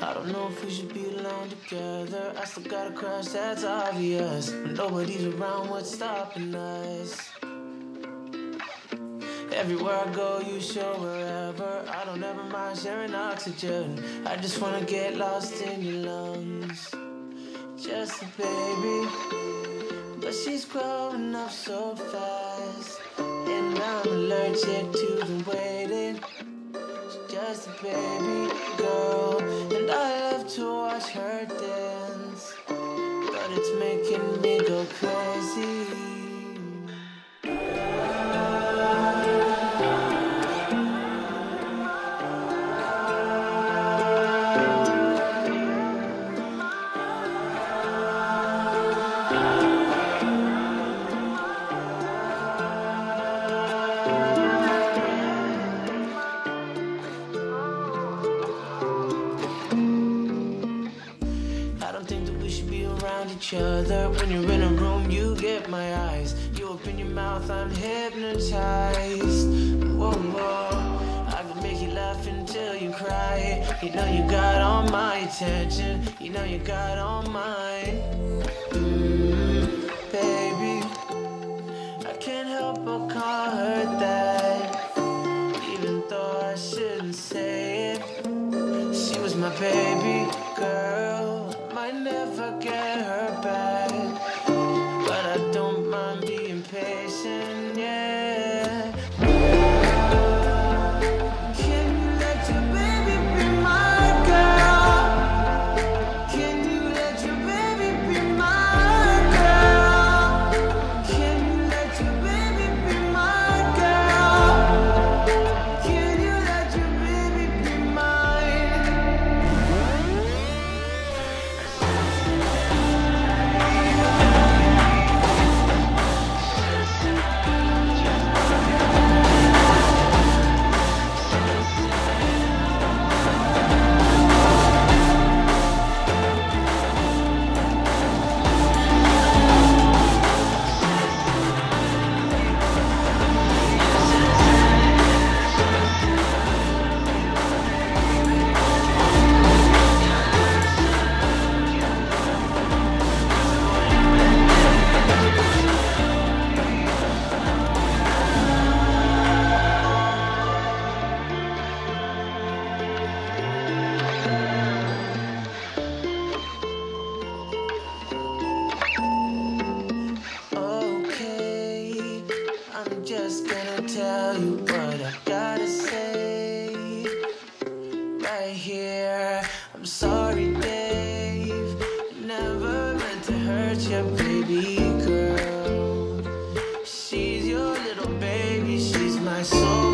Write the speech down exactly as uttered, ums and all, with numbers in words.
I don't know if we should be alone together. I still gotta crush, that's obvious. When nobody's around, what's stopping us? Everywhere I go, you show wherever. I don't ever mind sharing oxygen. I just wanna get lost in your lungs. Just a baby, but she's growing up so fast, and I'm allergic to the waiting. She's just a baby girl, and I love to watch her dance, but it's making me go crazy. Each other. When you're in a room, you get my eyes. You open your mouth, I'm hypnotized. Whoa, whoa, I can make you laugh until you cry. You know you got all my attention. You know you got all mine. Mm, baby, I can't help but call her that, even though I shouldn't say it. She was my baby girl. Might never get her back, but I don't mind being patient, yeah. Can you let your baby be my girl? Can you let your baby be my girl? Can you let your baby be my girl? Can you let your baby be mine? I'm just gonna tell you what I gotta say right here. I'm sorry, Dave, never meant to hurt your baby girl. She's your little baby, she's my soul.